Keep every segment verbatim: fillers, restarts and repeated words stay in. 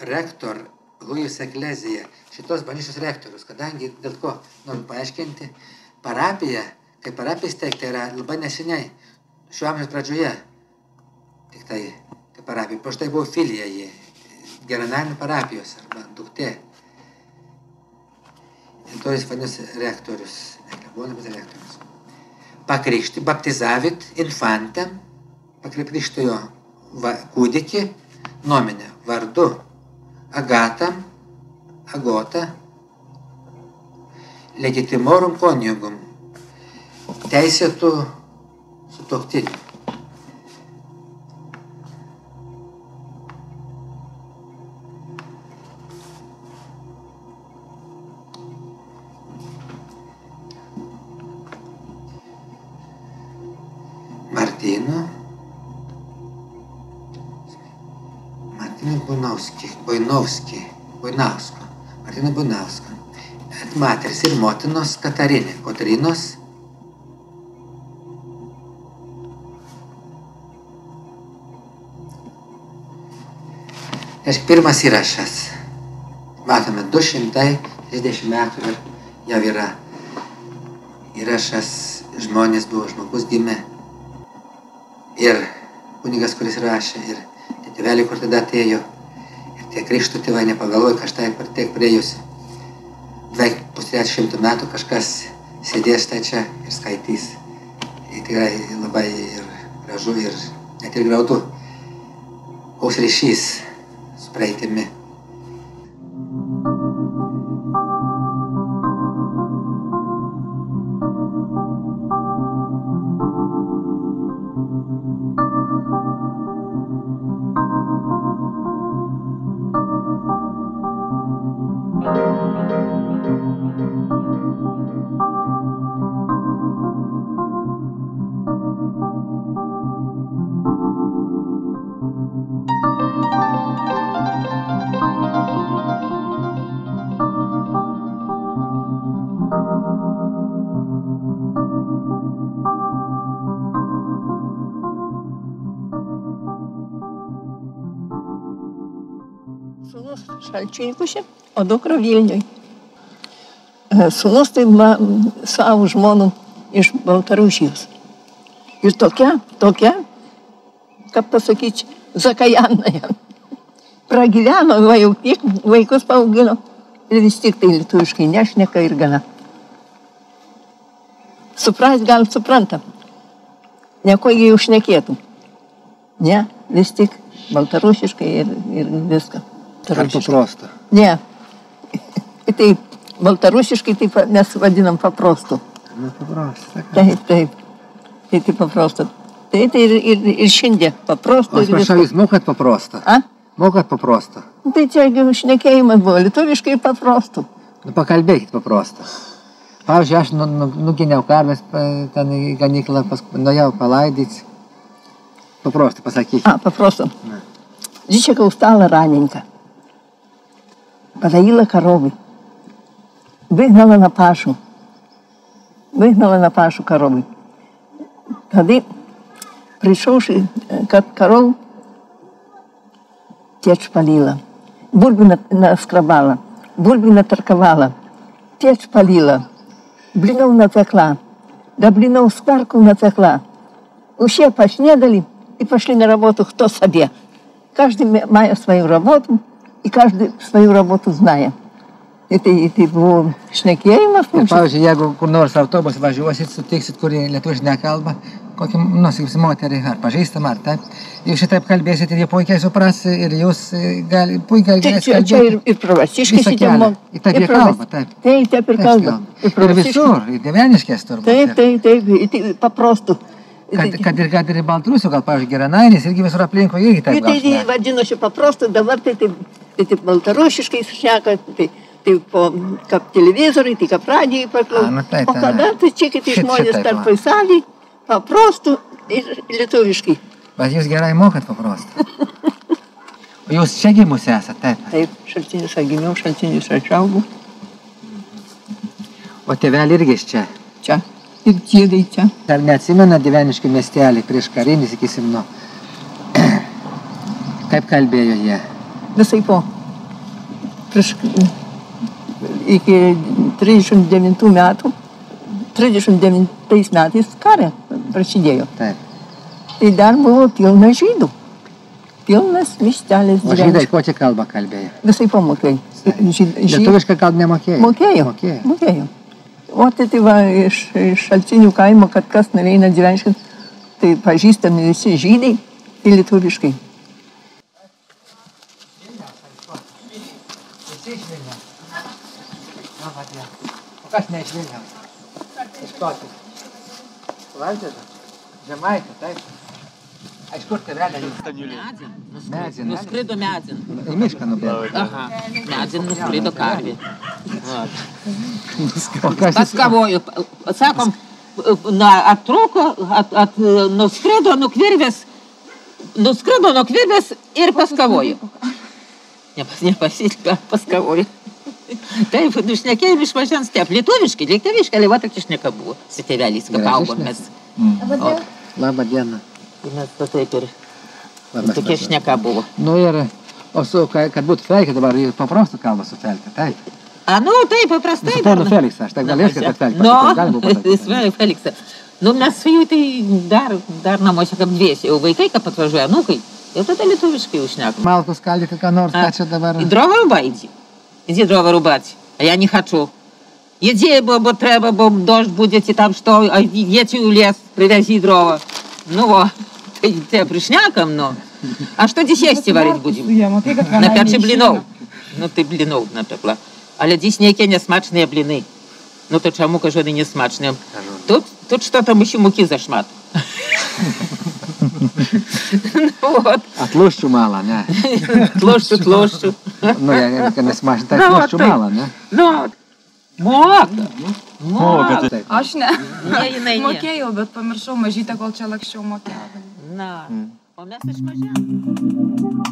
rektor Louis Eklezija, šitos bažnyčios rektorius, kadangi dėl ko noriu paaiškinti, parapija, kai parapija įsteigta yra labai neseniai, šiuo amžiaus pradžioje, tik tai, tai parapija, prieš tai buvo filija jį, Geranainių parapijos arba duktė. Ir to jis vadinasi rektorius, neklebonas rektorius. Pakrikšti, baptizavit infantem, pakrikštijo kūdikį, nominę, vardu Agatam, Agota, legitimorum conjugum, teisėtų sutuoktinių. Martyno, Martyno Buinovski, Buinovski, Buinausko, Martyno Buinausko, materis ir motinos Katarinė, Kotrynos, ir pirmas įrašas, matome du šimtai trisdešimt metų ir jau yra įrašas, žmonės buvo, žmogus gimė. Ir kunigas, kuris rašė, ir tie tėveliai, kur tada atėjo, ir tie krikšto tėvai nepagalvoja, kažtai tiek priejusi. Beveik pusės šimtų metų kažkas sėdės tai čia ir skaitys. Ir tikrai labai ir gražu, ir net ir graudu. Koks ryšys su praeitimi. Sūnus Šalčininkuose, o dukra Vilniuj. Sūnus tai savo žmonų iš Baltarusijos. Ir tokia, tokia, kaip pasakyti, Zakajana. Pragyveno, va jau tiek vaikus paaugino ir vis tik tai lietuviškai nešneka ir gana. Suprast gal suprantam. Nieko jie užšnekėtų. Ne, vis tik baltarusiškai ir, ir viską. Ar paprosto? Ne. Tai baltarusiškai taip mes vadinam paprostu. Nu, paprosto. Taip, taip. Tai taip paprosto. Tai tai ir, ir, ir šiandien paprosto. O aš prašau, jūs mokat paprosto? A? Mokat paprosto? Tai čia šnekėjimas buvo, lietuviškai paprosto. Nu, pakalbėkit paprosto. Pavyzdžiui, aš nu, nu, nuginiau karves ten į ganyklą, nuėjau palaidyti. Paprosto, pasakykit. А, просто. Дичака устала раненько. Подоила коровы. Выгнала на пашу. Выгнала на пашу коровы. Тогда, пришедший к коров, течь полила. Бульбы наскрабала. Бульбы наторковала. Течь полила. Блинов напекла. Да блинов скварку напекла. Все поснедали и пошли на работу кто себе. Каждый мая свою работу, и каждый свою работу зная. Это, это buvo šnekėjimas. Pavyzdžiui, jeigu kur nors autobus važiuosit, sutiksit, kuri lietuviškai nekalba, kokį, nu, sakysim, moterį ar pažįstamą, ar taip, jūs šitaip kalbėsit ir jie puikiai supras ir jūs gali, puikiai galės kalbėti. Čia ir, ir pravasiškai šitie moka. Ir taip jie kalba, taip. Taip, taip ir kalba. Ir visur, ir dieveniškės turbūt. Taip, taip, taip, paprastų. Kad, kad ir, kad ir Baltarusių, gal, pavyzdžiui, Geranainis, irgi visur aplinko irgi taip gal. Tai vadinosi paprastų, dabar tai taip baltarusiškai šneka, tai tai po kaip televizoriai, tai kaip radijai paklausų. O kada tai čia kiti žmonės tarpai salį, paprastų ir lietuviškai. Bet jūs gerai mokat paprastų. O jūs čia gimus esat, taip? Taip, Šaltinis gimiau, Šaltinis augau. O tėvelį irgi iš čia? Čia. Ir dėdai čia. Ar neatsimena dieveniškį miestelį prieš karinį, sakysim, nu, kaip kalbėjo jie? Visai po. prieš, iki trisdešimt devintų metų, trisdešimt devintais metais karė prasidėjo. Taip. Tai dar buvo pilna žydų. Pilnas miestelis. O žydai kokią kalbą kalbėjo? Visai pamokėjai. Lietuvišką kalbą nemokėjo? Mokėjo. Mokėjo. Mokėjo. O tai tai va, iš, iš Šaltinių kaimo, kad kas norėjo Gyvenskis, tai pažįstami visi žydai ir lietuviškai. O kas ne iš Vilniaus? Iš kokių? Klaipėda? Žemaitė, taip? A iš kur tėvelė jūs? Medin. Medin. Nuskrido medin. Į mišką nubėgo. Aha. Medin nuskrido karvė. O kas jis? Paskavojo. Sakom, na, attrūko, at, at, nuskrido nuo kvirvės, nuskrido nuo kvirvės ir paskavojo. Nepas, nepasitikė, paskavojo. Taip, šnekėjom iš mažens taip, lietuviškai, lietuviškai, ale va tak šneka buvo. Su tėveliais, kaip augom mes. Labą dieną. Tai mes to taip ir tokia šneka buvo. Nu ir, o su, kad būtų Felkė dabar, paprastų kalbą su Felkė, taip? A, nu, taip, paprastai. Su ponu Feliksą, aš tak galėsiu, kad Felkė pasakyti, gali buvo pasakyti. Nu, Feliksą. Nu, mes su jų tai dar, dar namuose kaip dviesi, jau vaikai, kaip atvažiuoja, nukai, jau tada lietuviškai jau šnekam. Малку скалите, ка нор, скача давар. Дрова рубайте. Иди дрова рубать. А я не хочу. Иди, бо, бо треба, бо дождь будет, и там что, а едьте в лес, привези дрова. Ну вот, ты, ты пришняком, но. А что здесь есть варить будем? Напече блинов. Ну ты блинов напекла. Але здесь некие несмачные блины. Ну то чему, кажу, они несмачные. Тут, тут что-то еще муки зашмат. Вот. А тлущу мало, не? Тлущу, тлущу. Ну, я не смачно, так тлущу мало, не? Ну, moka. Moka. Aš ne. Ne, jinai ne. Mokėjau, bet pamiršau mažytę, kol čia laksčiau mokėjau. Na, o mes išmažiavome.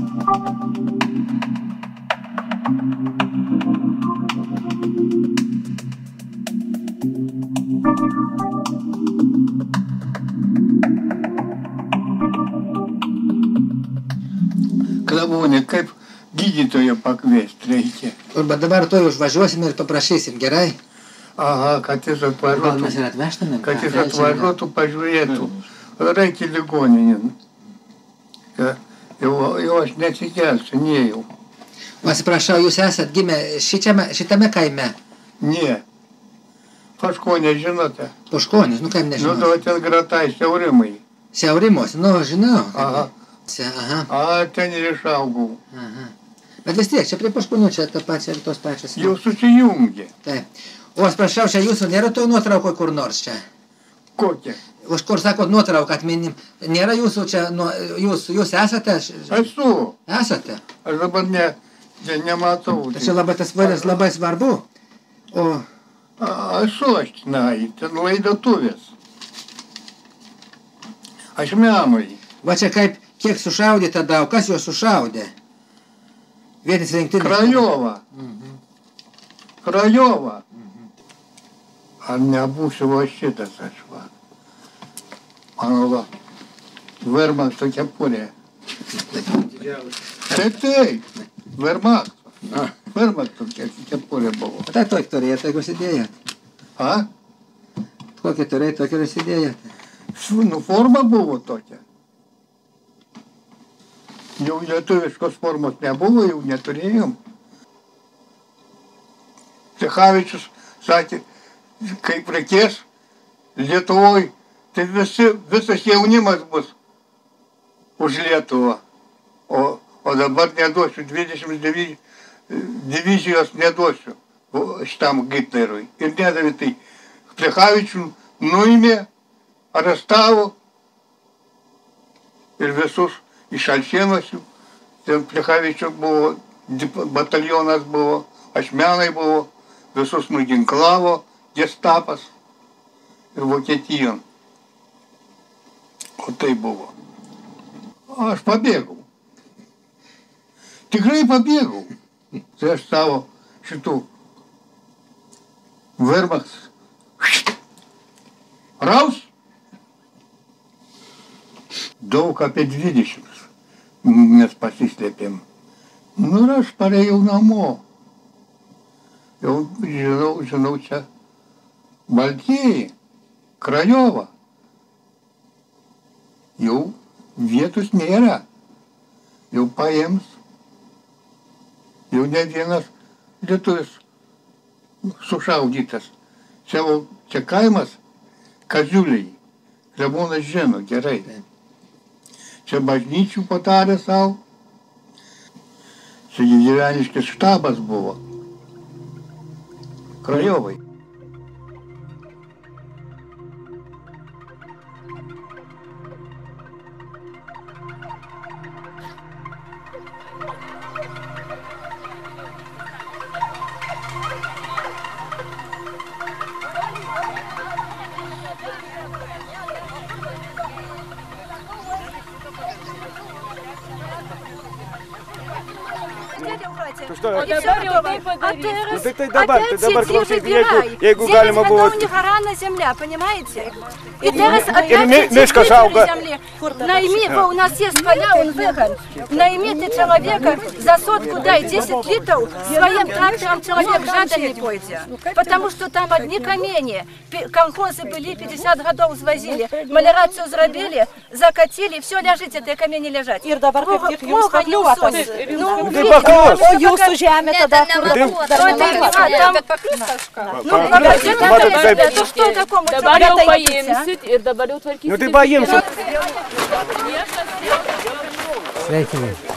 Klebonė, kaip gydytojo pakviesti reikia. Bet dabar tuoj užvažiuosim ir paprašysim, gerai? Aha, kad jis Gal atvažiuotų, mes ir atvežtumėm? kad jis atvažiuotų, pažiūrėtų. Reikia ligoninėn. Jau, jau aš nesikelsiu, nejau. Atsiprašau, jūs esat gimę šitame, šitame kaime? Ne. Paškonė, žinote? Puškonis, nu kaip Nu, nežinau. to ten gratai, siaurimai. Siaurimos, nu žinau. Aha. Se, aha, A, ten ir išaugau. aha. Bet vis tiek, čia prie Puškonių, čia ta pačia ir tos pačios. Jau susijungė. Taip. O atsiprašau, čia jūsų nėra to nuotrauko kur nors čia? Kokia? Už kur sakot nuotrauką atminim. Nėra jūsų čia, nu, jūs, jūs esate? Esu. Esate. Aš dabar ne, ne, nematau. Tai čia labai tas varas labai svarbu. O, A, esu aš tenai, ten laidotuvės. Aš menui. va čia kaip, kiek sušaudė tada, o kas juos sušaudė? Vietis rinktinis. Krajova. Mhm. Krajova. Ar nebūsiu va šitas aš va. Mano va. Vermakto kepurė. Taip, taip. Vermakto. Vermakto kepurė buvo. Tai tokį turėjot, jeigu sėdėjot. A? Kokį turėjot, tokį ir sėdėjot. Nu, forma buvo tokia. Jau lietuviškos formos nebuvo, jau neturėjom. Plechavičius sakė, kaip reikės Lietuvoj, tai visi, visas jaunimas bus už Lietuvą. O, o dabar neduosiu, dvidešimt devyni divizijos neduosiu šitam Hitlerui. Ir nedavė tai. Plechavičių nuėmė, arestavo ir visus iš Alšėnosių. Ten Plechavičių buvo, batalionas buvo, ašmenai buvo, visus nuginklavo gestapas ir Vokietijon. O tai buvo. O aš pabėgau. Tikrai pabėgau. Tai aš savo šitų Wehrmachts raus. Daug apie dvidešimt mes pasislėpėm. Nu ir aš parėjau namo. Jau žinau, žinau čia Baltieji, Krajova. Jau vietos nėra. Jau paims. Jau ne vienas lietuvis sušaudytas. Čia, čia kaimas Kaziuliai. Klebonas žino gerai. Čia bažnyčių patarė savo. Čia gyveniškis štabas buvo. Krajovai. O dabar jau taip padarys. Ну так dabar, tai dabar klausykit, jeigu, jeigu galima buvo... Здесь у них рана земля, понимаете? И teraz miškas auga. Найми, у нас есть поля, он выгон. Наймите человека за сотку, дай десять литров, своим трактором человек жада не пойдет. Потому что там одни камни. Колхозы были, пятьдесят годов свозили. Малярацию сделали, закатили, все лежит, эти камни лежат. Ir dabar kaip tik jums pakliuotas. Ну, Tai paklaus. O jūsų žemė tada kur? Ну, это что такое? Dabar jau paimsit ir dabar jau tvarkysit. Nu tai paimsit. Sveiki.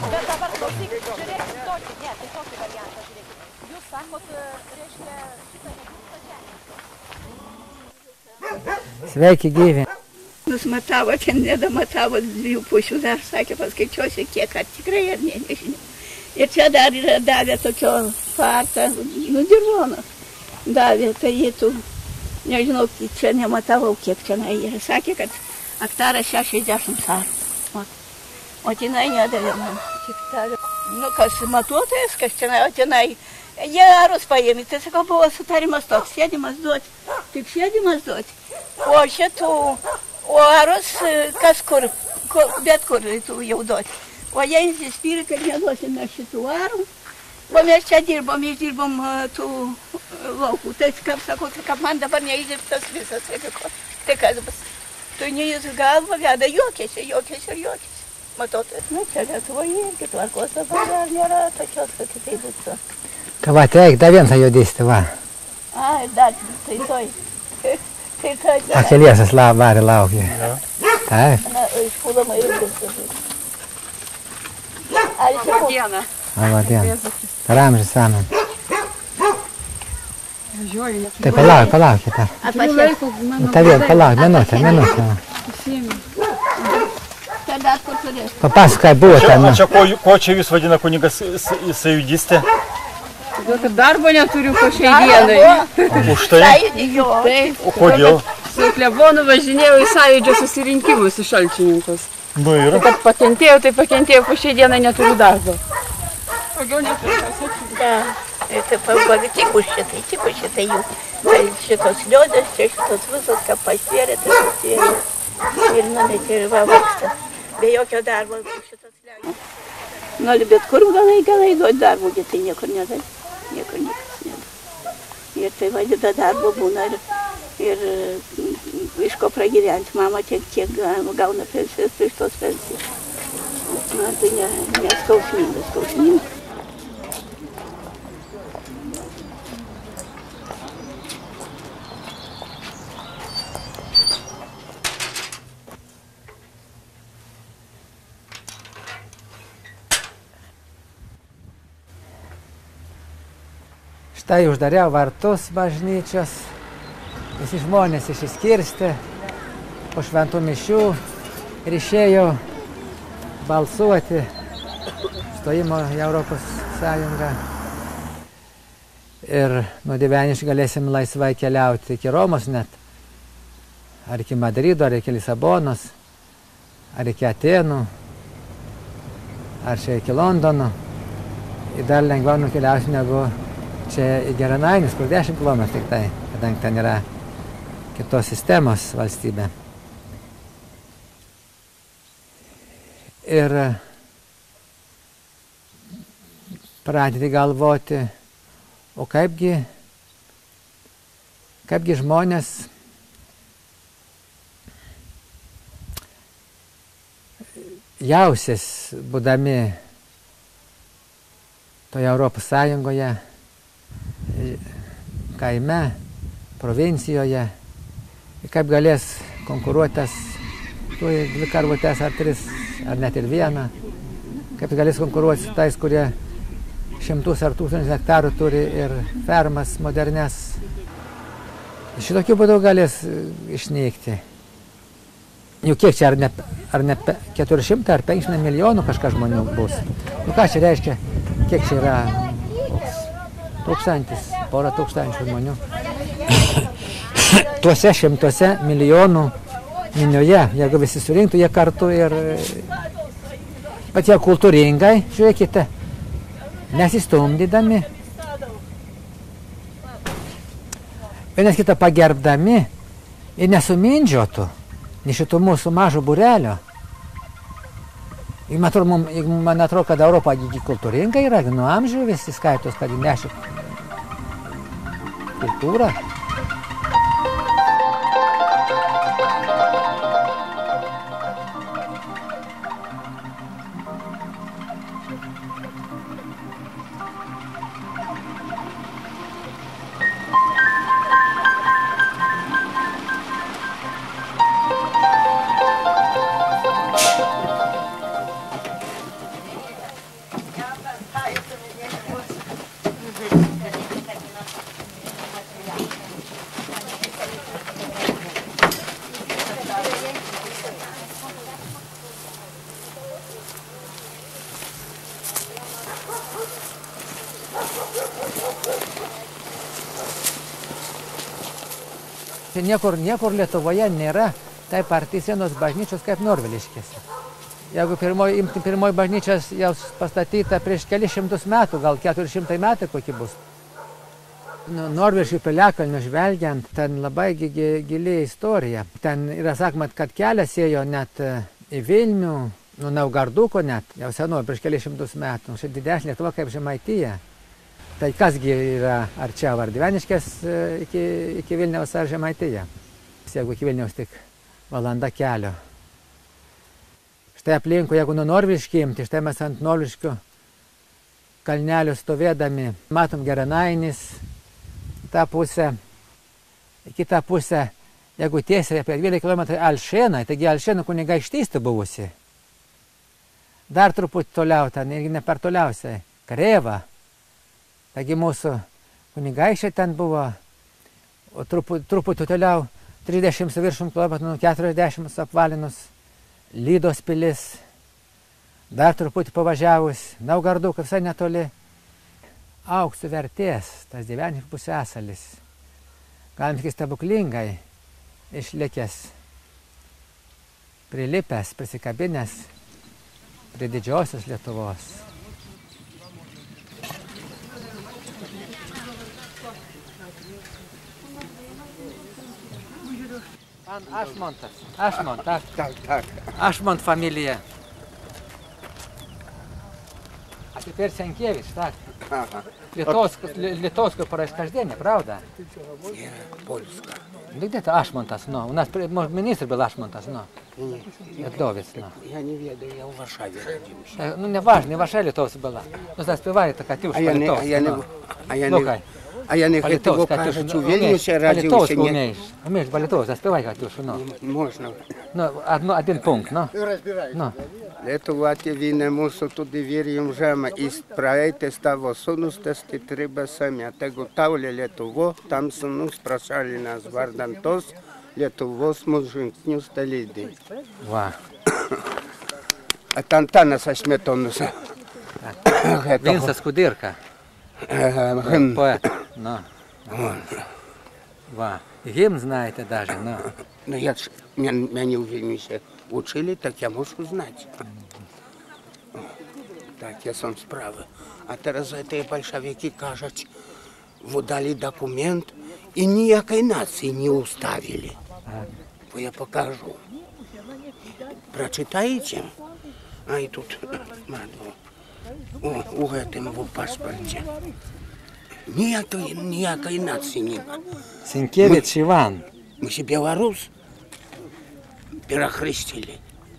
Sveiki, gyvi. Nusmatavo, ten nedamatavo dviejų pusių, dar sakė, paskaičiuosi kiek, ar tikrai ar ne, nežinia. Ir čia dar yra davė tokio partą, nu, dirvoną. Davė, tai jie tu, nežinau, čia nematavau, kiek tenai yra. Sakė, kad aktaras šešiasdešimt sarų. O tenai nedavė man. Tik davė. Nu, kas matuotojas, kas tenai, o tenai. Jie arus paėmė, tai sakau, buvo sutarimas toks, sėdimas duoti, tik sėdimas duoti. O šitų, o arus kas kur, bet kur tu jau duoti. O jie įsispyrė, kad neduosime šitų arų. O mes čia dirbom, išdirbom tų laukų. Tai, kaip sakau, tai kaip man dabar neįdirbtas visas. Tai kas bus? Tu neįs galva veda, juokėsi, juokėsi ir juokėsi. Matote, nu čia Lietuvoje irgi tvarkos dabar dar nėra tokios, kad kitaip būtų. Tai va, tai eik, dar vieną jau dėsti, va. A, ir dar, tai toj. Tai toj. Akeliesas varė laukė. Taip. Na, išpūdama ir viskas. Ar čia dieną? Labą dieną. Per amžius saman. Tai palauk, palaukite. Tai vėl, palauk, minutę, minutę. Papasakok, buvo ten. O čia ko, ko čia jūs vadina kunigas sąjūdistė? Todėl, kad darbo neturiu po šiai dienai. Už tai? Taip. O kodėl? Su klebonu važinėjau į sąjūdžio susirinkimus į Šalčininkus. Nu ir? Tai kad pakentėjau, tai pakentėjau, po šiai dienai neturiu darbo. Daugiau neturiu. Da, tai pagalvoju, tik už šitai, tik už šitai jų. Tai šitos liodės, čia šitos visos, ką pasvėrė, tai pasvėrė. Ir numetė ir va vaksta. Be jokio darbo šitos liodės. Nori bet kur galai, galai duoti darbo, bet tai niekur nedai. Niekur niekas nedai. Ir tai vadina darbo būna ir, ir iš ko pragyventi. Mama tiek, tiek gauna pensijas, tai iš tos pensijos. Na, tai ne, ne skausmingas, skausmingas. Štai uždariau vartus bažnyčios, visi žmonės išsiskirstė po šventų mišių ir išėjo balsuoti stojimo į Europos Sąjungą. Ir nuo Dieveniškių galėsim laisvai keliauti iki Romos net, ar iki Madrido, ar iki Lisabonos, ar iki Atenų, ar čia iki Londono. Ir dar lengviau nukeliausiu negu čia į Geranainis, kur dešimt kilometrų tik tai, kadangi ten yra kitos sistemos valstybė. Ir pradėti galvoti, o kaipgi Kaipgi žmonės jausis, būdami toje Europos Sąjungoje, kaime, provincijoje, kaip galės konkuruotas, turi dvi karvutes ar tris, ar net ir vieną, kaip galės konkuruoti su tais, kurie šimtus ar tūkstančius hektarų turi ir fermas modernes. Šitokiu būdu galės išnykti. Juk kiek čia, ar ne, ar ne keturi šimtai ar penki šimtai milijonų kažką žmonių bus. Nu ką čia reiškia, kiek čia yra tūkstantis, porą tūkstančių žmonių. Tuose šimtuose milijonų minioje, jeigu visi surinktų, jie kartu ir... Bet jie kultūringai, žiūrėkite, nesistumdydami, vienas kitą pagerbdami ir nesumindžiotų, ne šitų mūsų mažo būrelio. Ir man atrodo, man atrodo, kad Europa kultūringa yra, nuo amžių visi skaitos, kad nešia kultūrą. Niekur, niekur Lietuvoje nėra taip arti sienos bažnyčios kaip Norviliškėse. Jeigu pirmoji, imti pirmoji bažnyčias jau pastatyta prieš kelis šimtus metų, gal keturi šimtai metų kokie bus. Nu, Norviliškių piliakalnių žvelgiant, ten labai gili istorija. Ten yra sakoma, kad kelias ėjo net į Vilnių, nu Naugarduko net, jau senoji prieš kelis šimtus metų. Šia didesnė Lietuva kaip Žemaitija. Tai kasgi yra arčiau, ar Dieveniškės iki, iki Vilniaus ar Žemaitija. Jeigu iki Vilniaus tik valanda kelio. Štai aplinkui, jeigu nuo Norviliškių imti, štai mes ant Norviliškių kalnelių stovėdami, matom Geranainis, tą pusę, į kitą pusę, jeigu tiesiai apie dvylika kilometrų Alšėnai, taigi Alšėnų kunigaikštystė buvusi. Dar truputį toliau, ten irgi ne per toliausiai, Krėva. Taigi mūsų kunigaikščiai ten buvo, o truputį, truputį toliau, trisdešimt viršum kilometrų, keturiasdešimt apvalinus, Lydos pilis, dar truputį pavažiavus, Naugarduko visai netoli, auksų vertės, tas Dieveniškių pusiasalis, galim sakyti stebuklingai išlikęs, prilipęs, prisikabinęs prie didžiosios Lietuvos. Ašmontas. Ašmont, tak? Tak, tak. Ašmont familija. A теперь Сенкевич, так? Ага. Литовское происхождение, правда? Нет, польское. Ну где-то Ашмонтас, но. У нас министр был Ашмонтас, но. Литовец, но. Я не ведаю, я в Варшаве родился. Ну не важно, не ваша литовца была. Ну заспевает такая Катюша по-литовски. А я не... А я не хотел кажуть, у Вильнюсе родился. По-литовски умеешь. Умеешь по-литовски, заспевай, Катюша, но. Можно. Ну, один пункт, но. Ну. Летувати він не мусив туди вір'ям жема, і справити став осунустості треба самі. Tego taule Lietuvo, tam sunus prašali nas vardant tos Lietuvos mūsų žingsnių stalydai. Va. Antanas Ašmetonas. Vincas Kudirka. Поэт. No. Va. Гимн знаете даже, но. Ну я ж, меня в Вильнюсе учили, так я можу знати. Так, я сам справи. А зараз ці большевики кажуть, видали документ і ніякої нації не уставили. Бо я покажу. Прочитаєте? А і тут, у, у этом в паспорті. Ніякої, ніякої нації нема. Сінкевич Іван. Ми ще білорус перехрестили.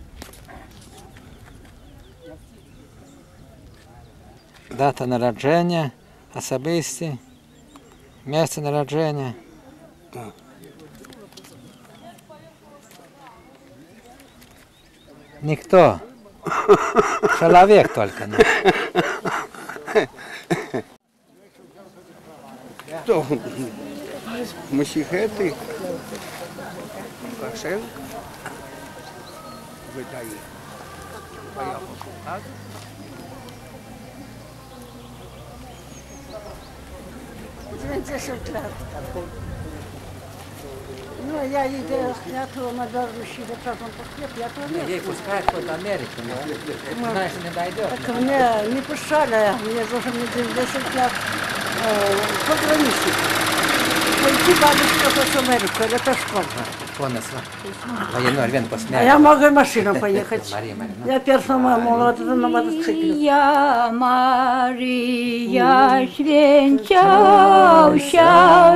Дата народження, особисті, місце народження. Ніхто. Чоловік тільки. Не. То мусихети Лукашенко видає. дев'яносто лет. Ну, я иду, я то на дорожке, я потом похлеб, я то нет. Ей пускают под Америку, но знаешь, не дойдет. Так меня не пускали, мне уже не девяносто лет пограничник. Пойти бабушка в Америку, это сколько? Понесла. Военную Альвен посмеял. А я могу машину поехать. Мария, Мария. Я первая молода на мотоцикле. Я Мария, święciausia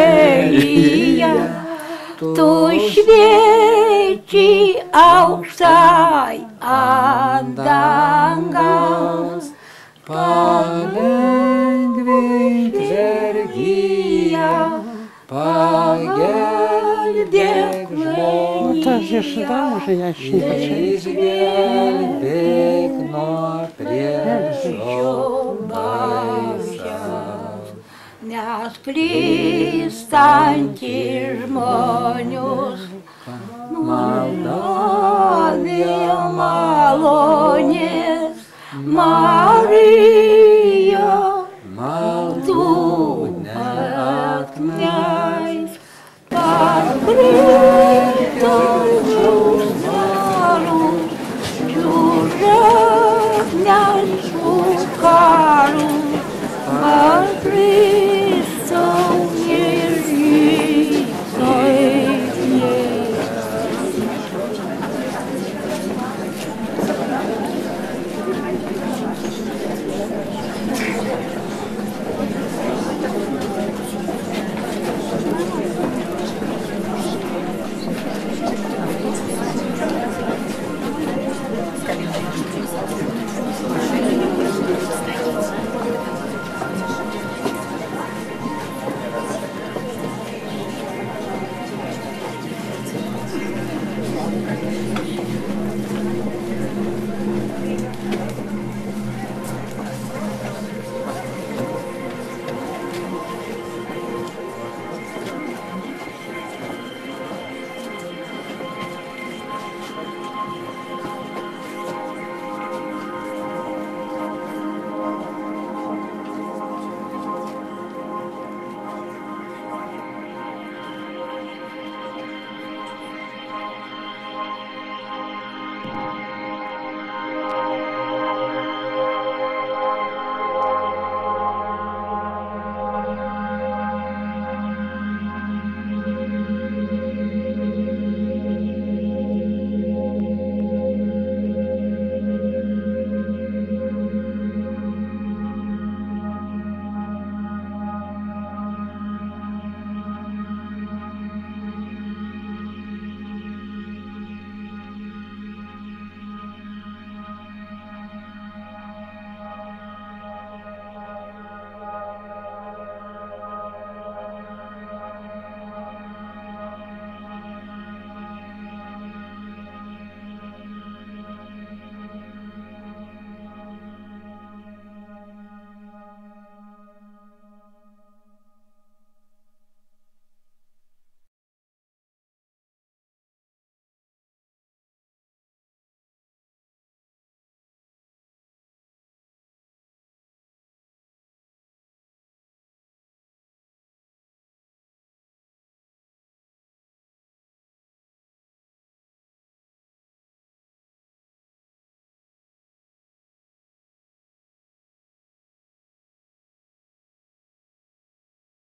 leja, tu świeci auksaj andangas, Palengvink žergyja, pagelbėk žmogui, To już może ja się nie patrzę. išgelbėk nuo priešo baisaus. nes klystanti žmonius malda dėl malonės.